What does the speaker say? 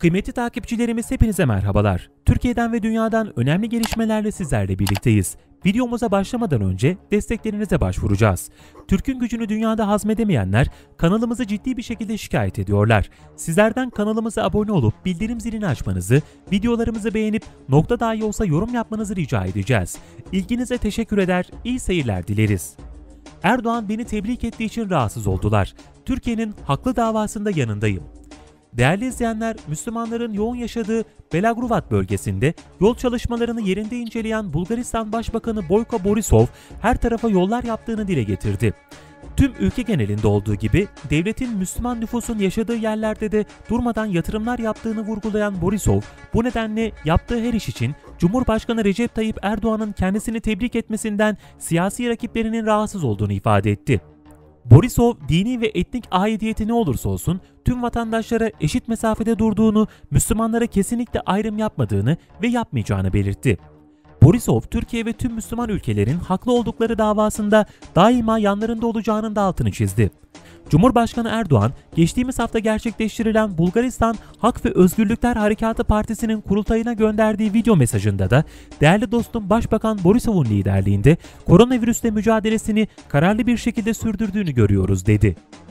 Kıymetli takipçilerimiz hepinize merhabalar. Türkiye'den ve dünyadan önemli gelişmelerle sizlerle birlikteyiz. Videomuza başlamadan önce desteklerinize başvuracağız. Türk'ün gücünü dünyada hazmedemeyenler kanalımızı ciddi bir şekilde şikayet ediyorlar. Sizlerden kanalımıza abone olup bildirim zilini açmanızı, videolarımızı beğenip nokta dahi olsa yorum yapmanızı rica edeceğiz. İlginize teşekkür eder, iyi seyirler dileriz. Erdoğan beni tebrik ettiği için rahatsız oldular. Türkiye'nin haklı davasında yanındayım. Değerli izleyenler, Müslümanların yoğun yaşadığı Belagruvat bölgesinde yol çalışmalarını yerinde inceleyen Bulgaristan Başbakanı Boyko Borisov her tarafa yollar yaptığını dile getirdi. Tüm ülke genelinde olduğu gibi devletin Müslüman nüfusun yaşadığı yerlerde de durmadan yatırımlar yaptığını vurgulayan Borisov, bu nedenle yaptığı her iş için Cumhurbaşkanı Recep Tayyip Erdoğan'ın kendisini tebrik etmesinden siyasi rakiplerinin rahatsız olduğunu ifade etti. Borisov, dini ve etnik aidiyeti ne olursa olsun tüm vatandaşlara eşit mesafede durduğunu, Müslümanlara kesinlikle ayrım yapmadığını ve yapmayacağını belirtti. Borisov, Türkiye ve tüm Müslüman ülkelerin haklı oldukları davasında daima yanlarında olacağının da altını çizdi. Cumhurbaşkanı Erdoğan, geçtiğimiz hafta gerçekleştirilen Bulgaristan Hak ve Özgürlükler Harekatı Partisi'nin kurultayına gönderdiği video mesajında da değerli dostum Başbakan Borisov'un liderliğinde koronavirüsle mücadelesini kararlı bir şekilde sürdürdüğünü görüyoruz dedi.